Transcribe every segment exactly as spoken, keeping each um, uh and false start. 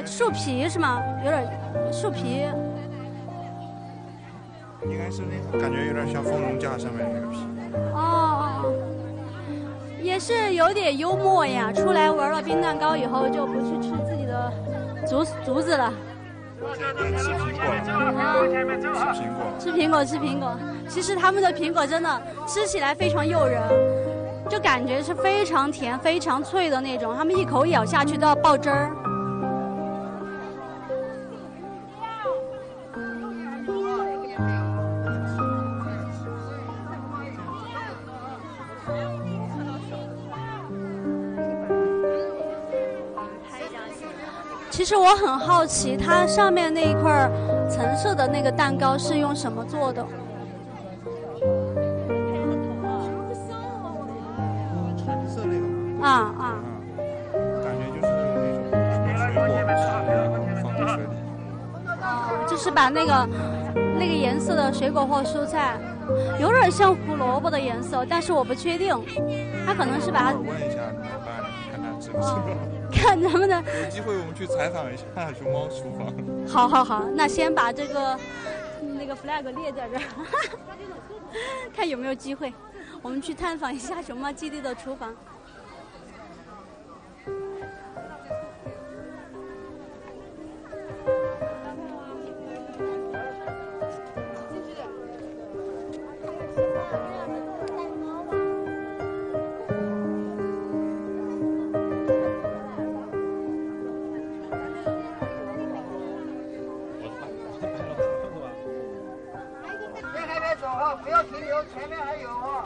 呃，树皮是吗？有点树皮。 应该是那个，感觉有点像风龙架上面那个皮。 哦哦，也是有点幽默呀。出来玩了冰蛋糕以后，就不去吃自己的竹竹子了。 吃苹果，吃苹果， 吃苹果，吃苹果。其实他们的苹果真的吃起来非常诱人，就感觉是非常甜、非常脆的那种。他们一口咬下去都要爆汁儿。其实我很好奇，它上面那一块橙色的那个蛋糕是用什么做的？ 橙色那个吗？ 啊啊！ 感觉就是那种水果放在水里。 哦，就是把那个那个颜色的水果或蔬菜，有点像胡萝卜的颜色，但是我不确定，它可能是把它。 我问一下老板，看他知不知道。 看咱们的， 有机会我们去采访一下熊猫厨房。 好好好，那先把这个那个 flag 列在这儿，看有没有机会，我们去探访一下熊猫基地的厨房。 不要停留，前面还有啊。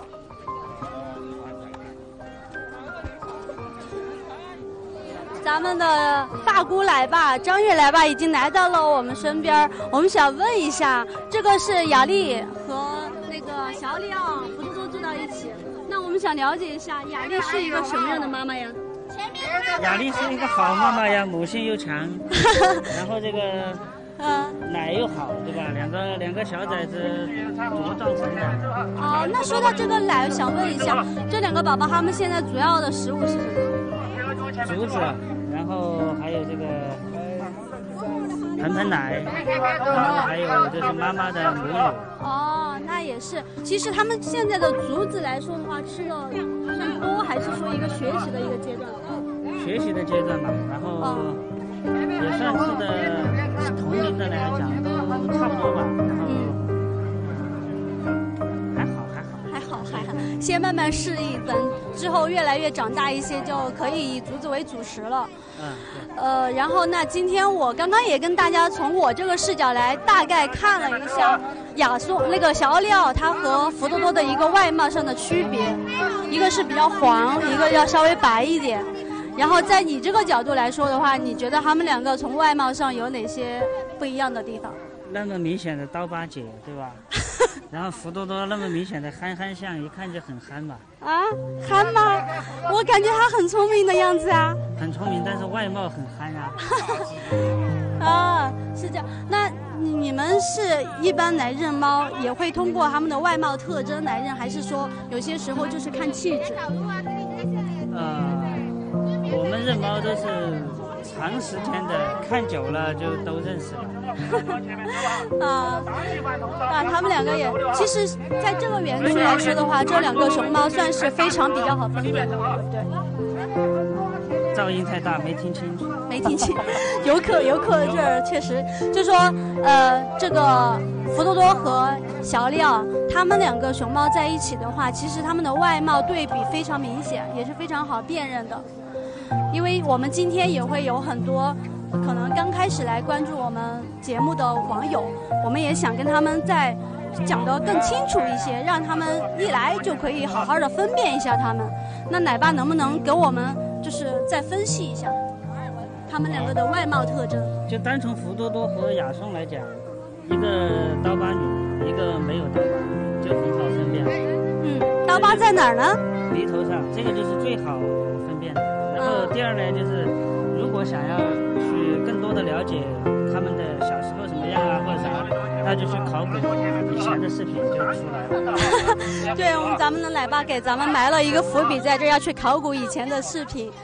咱们的大姑来吧，张悦来吧，已经来到了我们身边。我们想问一下，这个是雅丽和那个小李啊，不是都住到一起？那我们想了解一下，雅丽是一个什么样的妈妈呀？ 雅丽是一个好妈妈呀，母性又强，然后这个。 嗯， 奶又好，对吧？两个两个小崽子茁壮成长。 哦，那说到这个奶，想问一下，这两个宝宝他们现在主要的食物是什么？ 竹子，然后还有这个盆盆奶，然后还有就是妈妈的母乳。 哦，那也是。其实他们现在的竹子来说的话，吃的算多，还是说一个学习的一个阶段？ 学习的阶段吧，然后。哦也算是的，同龄的来讲都差不多吧。然后，嗯，还好还好还好还好，先慢慢适应，等之后越来越长大一些，就可以以竹子为主食了。 嗯， 呃，然后那今天我刚刚也跟大家从我这个视角来大概看了一下雅颂那个小奥利奥它和福多多的一个外貌上的区别，一个是比较黄，一个要稍微白一点。然后在你这个角度来说的话，你觉得他们两个从外貌上有哪些不一样的地方？ 那么明显的刀疤姐，对吧？然后福多多那么明显的憨憨相，一看就很憨嘛。 啊，憨吗？我感觉他很聪明的样子啊。 很聪明，但是外貌很憨啊。 啊，是这样。那你们是一般来认猫，也会通过他们的外貌特征来认，还是说有些时候就是看气质？ 呃。我们认猫都是长时间的，看久了就都认识了。 啊，啊，他们两个也，其实在这个园区来说的话，这两个熊猫算是非常比较好分辨的，对不对？ 噪音太大，没听清楚。 没听清，游客游客这儿确实，就说呃，这个福多多和小利奥，他们两个熊猫在一起的话，其实他们的外貌对比非常明显，也是非常好辨认的。因为我们今天也会有很多可能刚开始来关注我们节目的网友，我们也想跟他们再讲得更清楚一些，让他们一来就可以好好的分辨一下他们。那奶爸能不能给我们就是再分析一下他们两个的外貌特征？ 就单从福多多和雅颂来讲，一个刀疤女，一个没有刀疤，就很好分辨。 嗯，刀疤在哪儿呢？ 鼻头上，这个就是最好分辨的。然后第二呢，就是如果想要去更多的了解他们的小时候什么样啊，或者啥，那就去考古以前的视频就出来了。 对，我们咱们的奶爸给咱们埋了一个伏笔，在这要去考古以前的视频。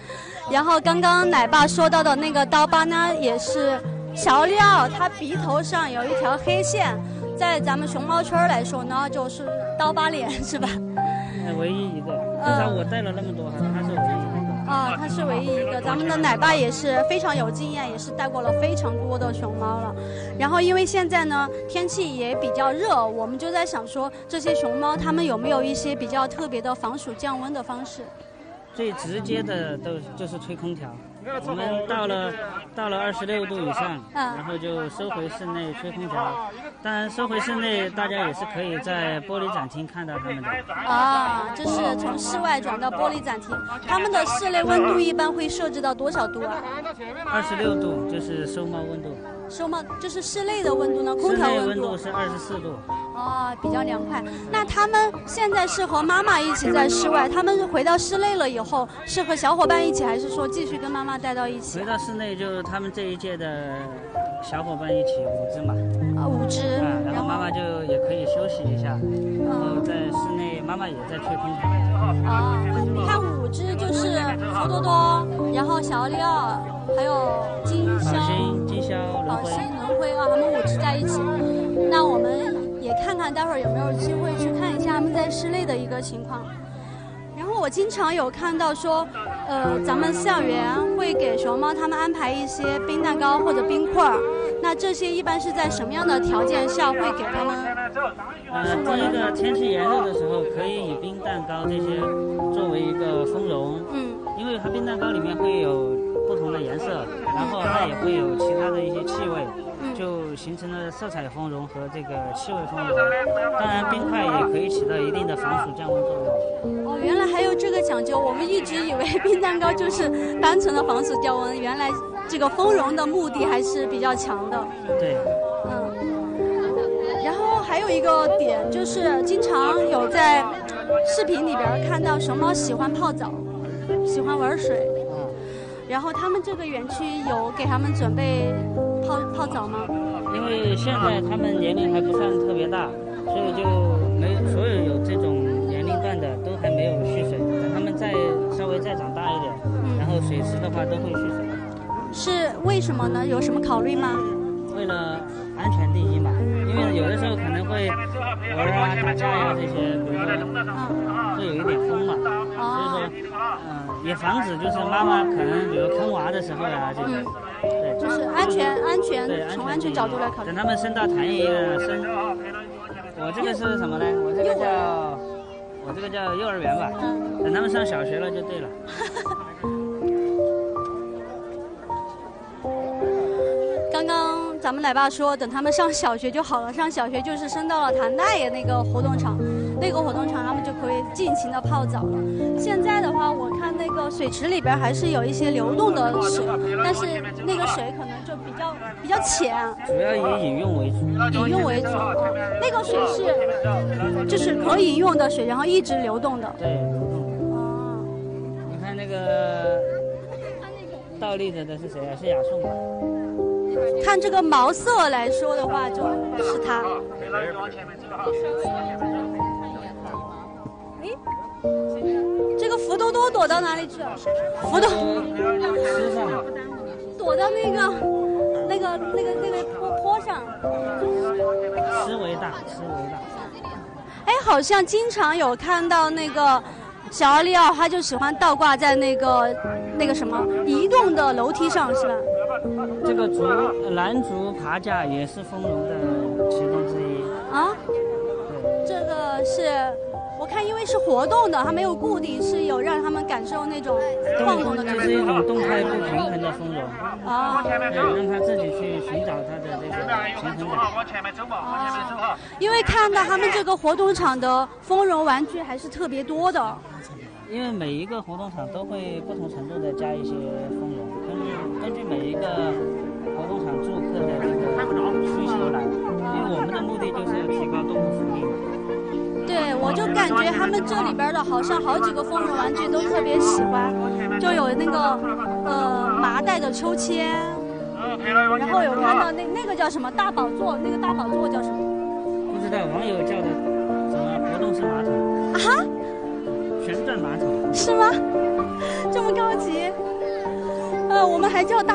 然后刚刚奶爸说到的那个刀疤呢，也是小利奥它鼻头上有一条黑线，在咱们熊猫圈来说呢，就是刀疤脸，是吧？ 唯一一个，至少我带了那么多，它是唯一一个。 啊，它是唯一一个。咱们的奶爸也是非常有经验，也是带过了非常多的熊猫了。然后因为现在呢天气也比较热，我们就在想说，这些熊猫它们有没有一些比较特别的防暑降温的方式？ 最直接的都就是吹空调。我们到了到了二十六度以上， 嗯、 然后就收回室内吹空调。当然，收回室内大家也是可以在玻璃展厅看到它们的。 啊，就是从室外转到玻璃展厅，它们的室内温度一般会设置到多少度啊？ 二十六度就是收猫温度。 收猫就是室内的温度呢？空调温度？ 室内温度是二十四度。 哦，比较凉快。那他们现在是和妈妈一起在室外，他们回到室内了以后，是和小伙伴一起，还是说继续跟妈妈待到一起？ 回到室内就是他们这一届的小伙伴一起五只嘛。 啊，五只。 啊，然后妈妈就也可以休息一下，然后在室内妈妈也在吹空调。 啊，你看五只就是福多多，然后小利奥，还有金宝鸮、 鑫、金鸮、 宝轮鑫、轮辉啊，他们五只在一起。那我们也看看待会儿有没有机会去看一下他们在室内的一个情况。然后我经常有看到说，呃，咱们饲养员会给熊猫它们安排一些冰蛋糕或者冰块儿。那这些一般是在什么样的条件下会给它们？ 呃，第一个天气炎热的时候，可以以冰蛋糕这些作为一个丰容。 嗯。 因为它冰蛋糕里面会有不同的颜色，然后它也会有其他的一些气味。就形成了色彩丰容和这个气味丰容。当然，冰块也可以起到一定的防暑降温作用。 哦，原来还有这个讲究，我们一直以为冰蛋糕就是单纯的防暑降温，原来这个丰容的目的还是比较强的。 对。 嗯。然后还有一个点就是，经常有在视频里边看到熊猫喜欢泡澡，喜欢玩水。然后他们这个园区有给他们准备泡泡澡吗？ 因为现在他们年龄还不算特别大，所以就没所有有这种年龄段的都还没有蓄水。等他们再稍微再长大一点，嗯、然后水池的话都会蓄水。 是为什么呢？有什么考虑吗？ 为了安全第一嘛，因为有的时候可能会玩啊、打架呀、啊、这些，比如说嗯，会有一点风嘛， 哦、 所以说嗯，也防止就是妈妈可能比如坑娃的时候呀、啊、这种。嗯对，就是安全，安全，从安全角度来考虑。 等他们升到团一样，升，我这个是什么呢？我这个叫，我这个叫幼儿园吧。嗯。等他们上小学了就对了。 刚刚咱们奶爸说，等他们上小学就好了，上小学就是升到了谭大爷那个活动场，那个活动场他们就可以尽情的泡澡了。现在的话，我看那个水池里边还是有一些流动的水，但是那个水可能就比较比较浅。 主要以饮用为主。 饮用为主，那个水是就是可饮用的水，然后一直流动的。 对，流动。哦。你看那个倒立着的是谁啊？是雅颂吧？ 看这个毛色来说的话，就是它。哎，这个福多多躲到哪里去了？福多躲到那个、那个、那个、那个坡坡上。 吃为大，吃为大。 哎，好像经常有看到那个小奥利奥，他就喜欢倒挂在那个那个什么移动的楼梯上，是吧？ 这个竹蓝竹爬架也是丰容的其中之一啊。对，这个是我看，因为是活动的，它没有固定，是有让他们感受那种晃动的感觉。 这是一种动态不平衡的丰容啊， 对，让他自己去寻找他的这个平衡感。 啊，因为看到他们这个活动场的丰容玩具还是特别多的。 因为每一个活动场都会不同程度的加一些丰容，根据根据每一个活动场住客的这个需求来，因为我们的目的就是提高动物福利嘛。 对，我就感觉他们这里边的好像好几个丰容玩具都特别喜欢，就有那个呃麻袋的秋千，然后有看到那那个叫什么大宝座，那个大宝座叫什么？ 不知道，网友叫的什么活动式马桶啊？ 旋转马桶是吗？这么高级？ 呃，我们还叫大。